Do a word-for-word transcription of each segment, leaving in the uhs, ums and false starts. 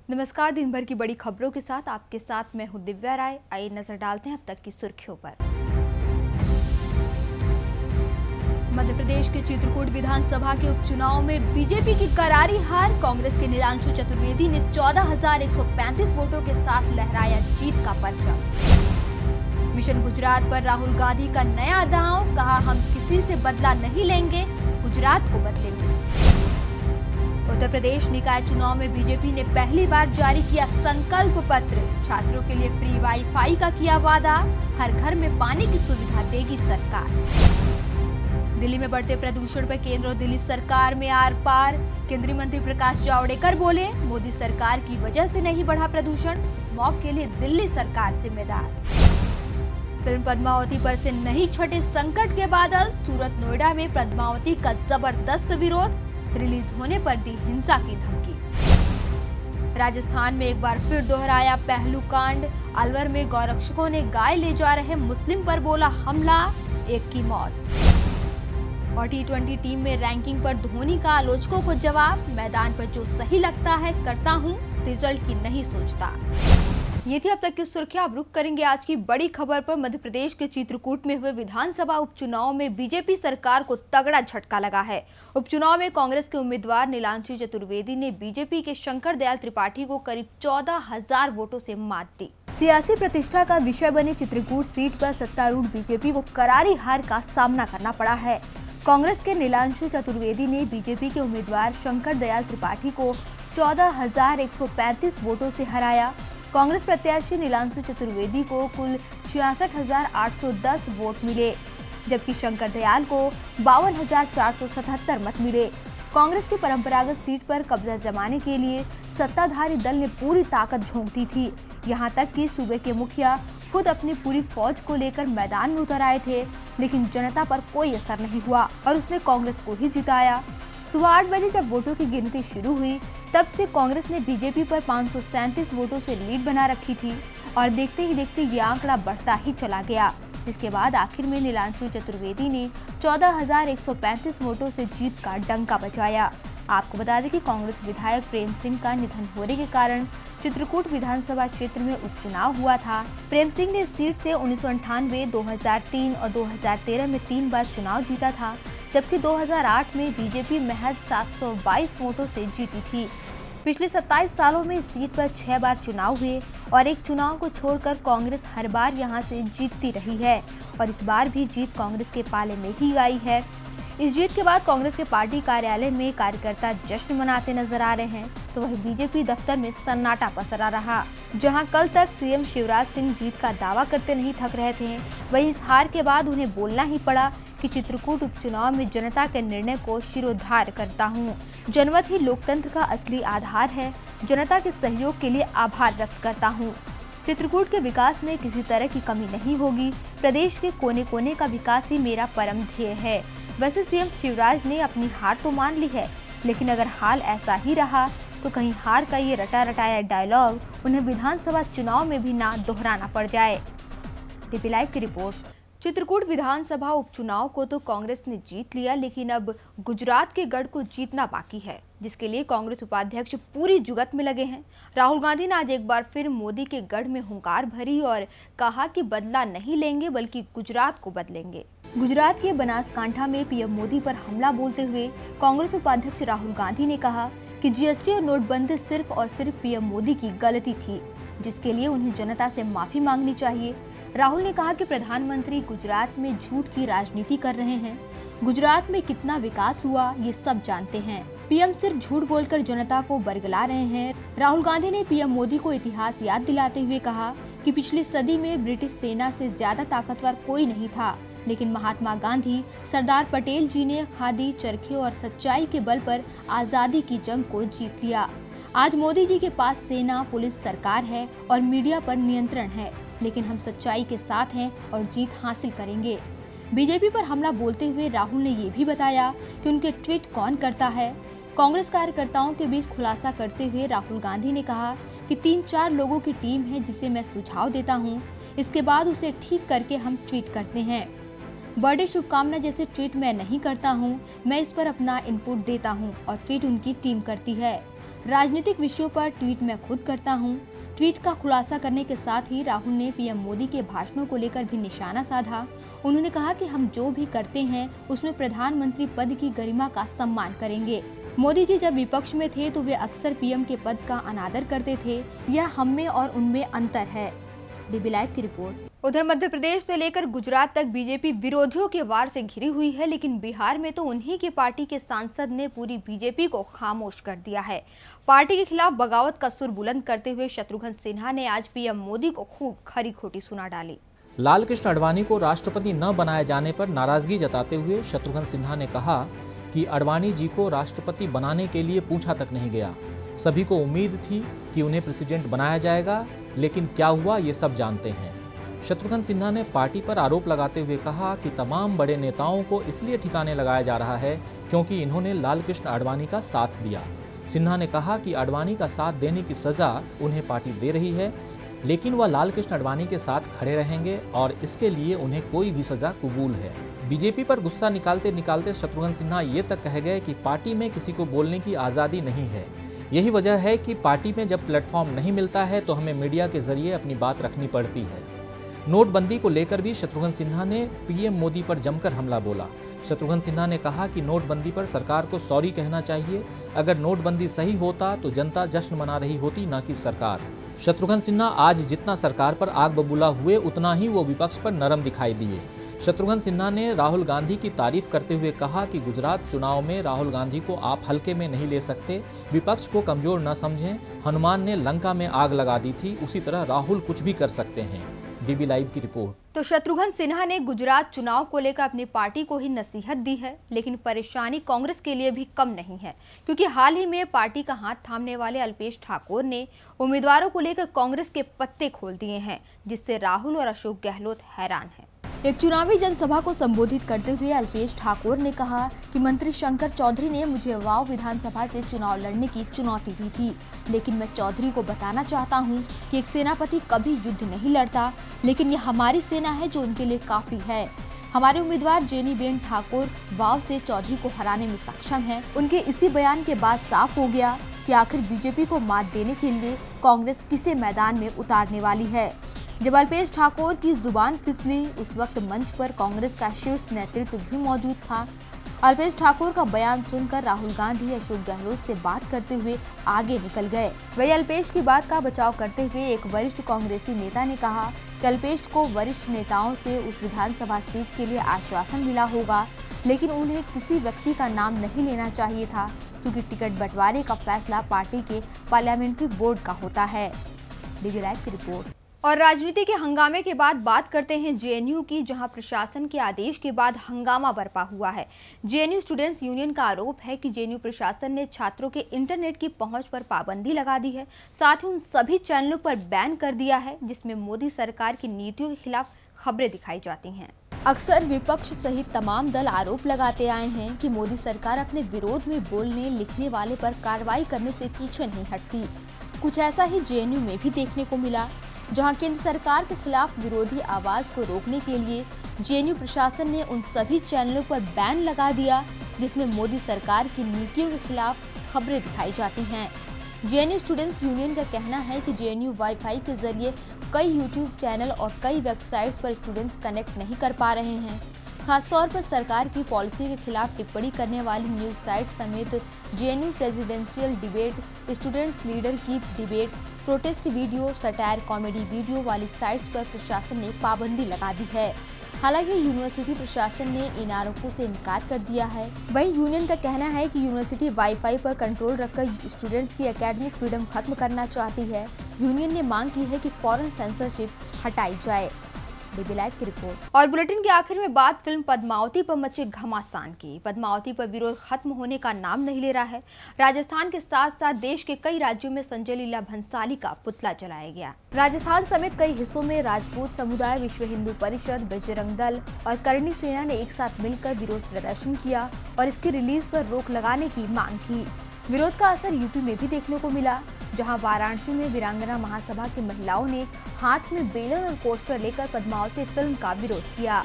नमस्कार। दिन भर की बड़ी खबरों के साथ आपके साथ मैं हूं दिव्या राय। आइए नजर डालते हैं अब तक की सुर्खियों पर। मध्य प्रदेश के चित्रकूट विधानसभा के उपचुनाव में बीजेपी की करारी हार। कांग्रेस के नीलांशु चतुर्वेदी ने चौदह हजार एक सौ पैंतीस वोटों के साथ लहराया जीत का परचम। मिशन गुजरात पर राहुल गांधी का नया दांव, कहा हम किसी से बदला नहीं लेंगे, गुजरात को बदलेंगे। उत्तर प्रदेश निकाय चुनाव में बीजेपी ने पहली बार जारी किया संकल्प पत्र। छात्रों के लिए फ्री वाईफाई का किया वादा, हर घर में पानी की सुविधा देगी सरकार। दिल्ली में बढ़ते प्रदूषण पर केंद्र और दिल्ली सरकार में आर पार। केंद्रीय मंत्री प्रकाश जावड़ेकर बोले, मोदी सरकार की वजह से नहीं बढ़ा प्रदूषण, स्मॉग के लिए दिल्ली सरकार जिम्मेदार। फिल्म पद्मावती पर से नहीं छटे संकट के बादल। सूरत नोएडा में पद्मावती का जबरदस्त विरोध, रिलीज होने पर दी हिंसा की धमकी। राजस्थान में एक बार फिर दोहराया पहलू कांड। अलवर में गौरक्षकों ने गाय ले जा रहे मुस्लिम पर बोला हमला, एक की मौत। और टी ट्वेंटी टीम में रैंकिंग पर धोनी का आलोचकों को जवाब, मैदान पर जो सही लगता है करता हूं, रिजल्ट की नहीं सोचता। ये थी अब तक की सुर्खियां। अब रुक करेंगे आज की बड़ी खबर पर। मध्य प्रदेश के चित्रकूट में हुए विधानसभा उपचुनाव में बीजेपी सरकार को तगड़ा झटका लगा है। उपचुनाव में कांग्रेस के उम्मीदवार नीलांशु चतुर्वेदी ने बीजेपी के शंकर दयाल त्रिपाठी को करीब चौदह हजार वोटों से मात दी। सियासी प्रतिष्ठा का विषय बने चित्रकूट सीट पर सत्तारूढ़ बीजेपी को करारी हार का सामना करना पड़ा है। कांग्रेस के नीलांशु चतुर्वेदी ने बीजेपी के उम्मीदवार शंकर दयाल त्रिपाठी को चौदह हजार एक सौ पैंतीस वोटों से हराया। कांग्रेस प्रत्याशी नीलांशु चतुर्वेदी को कुल छियासठ हजार आठ सौ दस वोट मिले, जबकि शंकर दयाल को बावन हजार चार सौ सतहत्तर मत मिले। कांग्रेस की परंपरागत सीट पर कब्जा जमाने के लिए सत्ताधारी दल ने पूरी ताकत झोंक दी थी। यहां तक कि सूबे के मुखिया खुद अपनी पूरी फौज को लेकर मैदान में उतर आए थे, लेकिन जनता पर कोई असर नहीं हुआ और उसने कांग्रेस को ही जिताया। सुबह आठ बजे जब वोटों की गिनती शुरू हुई, तब से कांग्रेस ने बीजेपी पर पाँच सौ सैंतीस वोटों से लीड बना रखी थी और देखते ही देखते ये आंकड़ा बढ़ता ही चला गया, जिसके बाद आखिर में नीलांशु चतुर्वेदी ने चौदह हजार एक सौ पैंतीस वोटों से जीत का डंका बजाया। आपको बता दें कि कांग्रेस विधायक प्रेम सिंह का निधन होने के कारण चित्रकूट विधानसभा क्षेत्र में उपचुनाव हुआ था। प्रेम सिंह ने इस सीट से उन्नीस सौ अंठानवे, दो हजार तीन और दो हजार तेरह में तीन बार चुनाव जीता था, जबकि दो हजार आठ में बीजेपी महज सात सौ बाईस वोटों से जीती थी। पिछले सत्ताईस सालों में इस सीट पर छह बार चुनाव हुए और एक चुनाव को छोड़कर कांग्रेस हर बार यहां से जीतती रही है और इस बार भी जीत कांग्रेस के पाले में ही आई है। इस जीत के बाद कांग्रेस के पार्टी कार्यालय में कार्यकर्ता जश्न मनाते नजर आ रहे हैं, तो वहीं बीजेपी दफ्तर में सन्नाटा पसरा रहा। जहां कल तक सीएम शिवराज सिंह जीत का दावा करते नहीं थक रहे थे, वहीं इस हार के बाद उन्हें बोलना ही पड़ा कि चित्रकूट उपचुनाव में जनता के निर्णय को शिरोधार्य करता हूं। जनमत ही लोकतंत्र का असली आधार है। जनता के सहयोग के लिए आभार व्यक्त करता हूं। चित्रकूट के विकास में किसी तरह की कमी नहीं होगी। प्रदेश के कोने कोने का विकास ही मेरा परम ध्येय है। वैसे सीएम शिवराज ने अपनी हार तो मान ली है, लेकिन अगर हाल ऐसा ही रहा तो कहीं हार का ये रटा रटाया डायलॉग उन्हें विधानसभा चुनाव में भी ना दोहराना पड़ जाए। डीपी लाइव की रिपोर्ट। चित्रकूट विधानसभा उपचुनाव को तो कांग्रेस ने जीत लिया, लेकिन अब गुजरात के गढ़ को जीतना बाकी है, जिसके लिए कांग्रेस उपाध्यक्ष पूरी जुगत में लगे हैं। राहुल गांधी ने आज एक बार फिर मोदी के गढ़ में हुंकार भरी और कहा कि बदला नहीं लेंगे बल्कि गुजरात को बदलेंगे। गुजरात के बनासकांठा में पीएम मोदी पर हमला बोलते हुए कांग्रेस उपाध्यक्ष राहुल गांधी ने कहा कि जीएसटी और नोटबंदी सिर्फ और सिर्फ पीएम मोदी की गलती थी, जिसके लिए उन्हें जनता से माफी मांगनी चाहिए। राहुल ने कहा कि प्रधानमंत्री गुजरात में झूठ की राजनीति कर रहे हैं। गुजरात में कितना विकास हुआ ये सब जानते हैं। पीएम सिर्फ झूठ बोलकर जनता को बरगला रहे हैं। राहुल गांधी ने पीएम मोदी को इतिहास याद दिलाते हुए कहा कि पिछली सदी में ब्रिटिश सेना से ज्यादा ताकतवर कोई नहीं था, लेकिन महात्मा गांधी, सरदार पटेल जी ने खादी, चरखे और सच्चाई के बल पर आजादी की जंग को जीत लिया। आज मोदी जी के पास सेना, पुलिस, सरकार है और मीडिया पर नियंत्रण है, लेकिन हम सच्चाई के साथ हैं और जीत हासिल करेंगे। बीजेपी पर हमला बोलते हुए राहुल ने ये भी बताया कि उनके ट्वीट कौन करता है। कांग्रेस कार्यकर्ताओं के बीच खुलासा करते हुए राहुल गांधी ने कहा कि तीन चार लोगों की टीम है जिसे मैं सुझाव देता हूं, इसके बाद उसे ठीक करके हम ट्वीट करते हैं। बर्थडे शुभकामना जैसे ट्वीट मैं नहीं करता हूं, मैं इस पर अपना इनपुट देता हूं और ट्वीट उनकी टीम करती है। राजनीतिक विषयों पर ट्वीट मैं खुद करता हूं। ट्वीट का खुलासा करने के साथ ही राहुल ने पीएम मोदी के भाषणों को लेकर भी निशाना साधा। उन्होंने कहा कि हम जो भी करते हैं उसमें प्रधानमंत्री पद की गरिमा का सम्मान करेंगे। मोदी जी जब विपक्ष में थे तो वे अक्सर पीएम के पद का अनादर करते थे। यह हम में और उनमें अंतर है। डीबी लाइव की रिपोर्ट। उधर मध्य प्रदेश से लेकर गुजरात तक बीजेपी विरोधियों के वार से घिरी हुई है, लेकिन बिहार में तो उन्हीं की पार्टी के सांसद ने पूरी बीजेपी को खामोश कर दिया है। पार्टी के खिलाफ बगावत का सुर बुलंद करते हुए शत्रुघ्न सिन्हा ने आज पीएम मोदी को खूब खरी खोटी सुना डाली। लाल कृष्ण आडवाणी को राष्ट्रपति न बनाए जाने पर नाराजगी जताते हुए शत्रुघ्न सिन्हा ने कहा कि आडवाणी जी को राष्ट्रपति बनाने के लिए पूछा तक नहीं गया। सभी को उम्मीद थी कि उन्हें प्रेसिडेंट बनाया जाएगा, लेकिन क्या हुआ ये सब जानते हैं। शत्रुघ्न सिन्हा ने पार्टी पर आरोप लगाते हुए कहा कि तमाम बड़े नेताओं को इसलिए ठिकाने लगाया जा रहा है क्योंकि इन्होंने लाल कृष्ण आडवाणी का साथ दिया। सिन्हा ने कहा कि आडवाणी का साथ देने की सजा उन्हें पार्टी दे रही है, लेकिन वह लाल कृष्ण आडवाणी के साथ खड़े रहेंगे और इसके लिए उन्हें कोई भी सजा कबूल है। बीजेपी पर गुस्सा निकालते निकालते शत्रुघ्न सिन्हा ये तक कह गए कि पार्टी में किसी को बोलने की आज़ादी नहीं है। यही वजह है कि पार्टी में जब प्लेटफॉर्म नहीं मिलता है तो हमें मीडिया के जरिए अपनी बात रखनी पड़ती है। नोटबंदी को लेकर भी शत्रुघ्न सिन्हा ने पीएम मोदी पर जमकर हमला बोला। शत्रुघ्न सिन्हा ने कहा कि नोटबंदी पर सरकार को सॉरी कहना चाहिए। अगर नोटबंदी सही होता तो जनता जश्न मना रही होती, न कि सरकार। शत्रुघ्न सिन्हा आज जितना सरकार पर आग बबूला हुए उतना ही वो विपक्ष पर नरम दिखाई दिए। शत्रुघ्न सिन्हा ने राहुल गांधी की तारीफ करते हुए कहा कि गुजरात चुनाव में राहुल गांधी को आप हल्के में नहीं ले सकते, विपक्ष को कमजोर न समझें। हनुमान ने लंका में आग लगा दी थी, उसी तरह राहुल कुछ भी कर सकते हैं। डीबी लाइव की रिपोर्ट। तो शत्रुघ्न सिन्हा ने गुजरात चुनाव को लेकर अपनी पार्टी को ही नसीहत दी है, लेकिन परेशानी कांग्रेस के लिए भी कम नहीं है, क्योंकि हाल ही में पार्टी का हाथ थामने वाले अल्पेश ठाकोर ने उम्मीदवारों को लेकर कांग्रेस के पत्ते खोल दिए हैं, जिससे राहुल और अशोक गहलोत हैरान हैं। एक चुनावी जनसभा को संबोधित करते हुए अल्पेश ठाकोर ने कहा कि मंत्री शंकर चौधरी ने मुझे वाव विधानसभा से चुनाव लड़ने की चुनौती दी थी, लेकिन मैं चौधरी को बताना चाहता हूं कि एक सेनापति कभी युद्ध नहीं लड़ता, लेकिन ये हमारी सेना है जो उनके लिए काफी है। हमारे उम्मीदवार जेनीबेन ठाकुर वाव से चौधरी को हराने में सक्षम है। उनके इसी बयान के बाद साफ हो गया कि आखिर बीजेपी को मात देने के लिए कांग्रेस किसे मैदान में उतारने वाली है। जब अल्पेश ठाकोर की जुबान फिसली, उस वक्त मंच पर कांग्रेस का शीर्ष नेतृत्व भी मौजूद था। अल्पेश ठाकोर का बयान सुनकर राहुल गांधी अशोक गहलोत से बात करते हुए आगे निकल गए। वही अल्पेश की बात का बचाव करते हुए एक वरिष्ठ कांग्रेसी नेता ने कहा कि अल्पेश को वरिष्ठ नेताओं से उस विधानसभा सीट के लिए आश्वासन मिला होगा, लेकिन उन्हें किसी व्यक्ति का नाम नहीं लेना चाहिए था, क्योंकि टिकट बंटवारे का फैसला पार्टी के पार्लियामेंट्री बोर्ड का होता है। डीबी लाइव की रिपोर्ट। और राजनीति के हंगामे के बाद बात करते हैं जेएनयू की, जहां प्रशासन के आदेश के बाद हंगामा बरपा हुआ है। जेएनयू स्टूडेंट्स यूनियन का आरोप है कि जेएनयू प्रशासन ने छात्रों के इंटरनेट की पहुंच पर पाबंदी लगा दी है, साथ ही उन सभी चैनलों पर बैन कर दिया है जिसमें मोदी सरकार की नीतियों के खिलाफ खबरें दिखाई जाती हैं। अक्सर विपक्ष सहित तमाम दल आरोप लगाते आए हैं कि मोदी सरकार अपने विरोध में बोलने लिखने वाले पर कार्रवाई करने से पीछे नहीं हटती। कुछ ऐसा ही जेएनयू में भी देखने को मिला, जहां केंद्र सरकार के खिलाफ विरोधी आवाज को रोकने के लिए जेएनयू प्रशासन ने उन सभी चैनलों पर बैन लगा दिया जिसमें मोदी सरकार की नीतियों के खिलाफ खबरें दिखाई जाती हैं। जेएनयू स्टूडेंट्स यूनियन का कहना है कि जेएनयू वाईफाई के जरिए कई यूट्यूब चैनल और कई वेबसाइट्स पर स्टूडेंट्स कनेक्ट नहीं कर पा रहे हैं। खासतौर पर सरकार की पॉलिसी के खिलाफ टिप्पणी करने वाली न्यूज साइट समेत JNU presidential debate, students leader की debate, protest video, satire comedy video वाली साइट्स पर प्रशासन ने पाबंदी लगा दी है। हालांकि यूनिवर्सिटी प्रशासन ने इन आरोपों से इनकार कर दिया है। वहीं यूनियन का कहना है कि यूनिवर्सिटी वाईफाई पर कंट्रोल रखकर स्टूडेंट्स की एकेडमिक फ्रीडम खत्म करना चाहती है। यूनियन ने मांग की है कि फौरन सेंसरशिप हटाई जाए। डीबी लाइव की रिपोर्ट। और बुलेटिन के आखिर में बात फिल्म पद्मावती पर मचे घमासान की। पद्मावती पर विरोध खत्म होने का नाम नहीं ले रहा है। राजस्थान के साथ साथ देश के कई राज्यों में संजय लीला भंसाली का पुतला जलाया गया। राजस्थान समेत कई हिस्सों में राजपूत समुदाय, विश्व हिंदू परिषद, बजरंग दल और करणी सेना ने एक साथ मिलकर विरोध प्रदर्शन किया और इसकी रिलीज पर रोक लगाने की मांग की। विरोध का असर यूपी में भी देखने को मिला, जहां वाराणसी में वीरांगना महासभा की महिलाओं ने हाथ में बेलन और पोस्टर लेकर पद्मावती फिल्म का विरोध किया।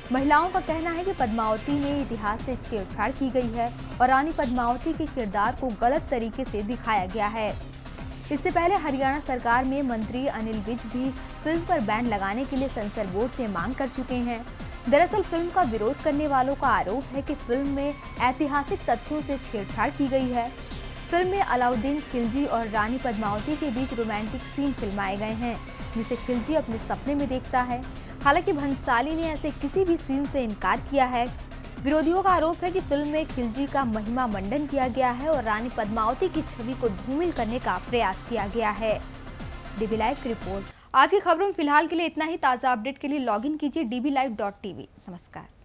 महिलाओं का कहना है कि पद्मावती में इतिहास से छेड़छाड़ की गई है और रानी पद्मावती के किरदार को गलत तरीके से दिखाया गया है। इससे पहले हरियाणा सरकार में मंत्री अनिल विज भी फिल्म पर बैन लगाने के लिए सेंसर बोर्ड से मांग कर चुके हैं। दरअसल फिल्म का विरोध करने वालों का आरोप है कि फिल्म में ऐतिहासिक तथ्यों से छेड़छाड़ की गई है। फिल्म में अलाउद्दीन खिलजी और रानी पद्मावती के बीच रोमांटिक सीन फिल्माए गए हैं, जिसे खिलजी अपने सपने में देखता है। हालांकि भंसाली ने ऐसे किसी भी सीन से इनकार किया है। विरोधियों का आरोप है कि फिल्म में खिलजी का महिमा मंडन किया गया है और रानी पद्मावती की छवि को धूमिल करने का प्रयास किया गया है। डीबी लाइव की रिपोर्ट। आज की खबरों में फिलहाल के लिए इतना ही। ताज़ा अपडेट के लिए लॉगिन कीजिए D B live dot T V. नमस्कार।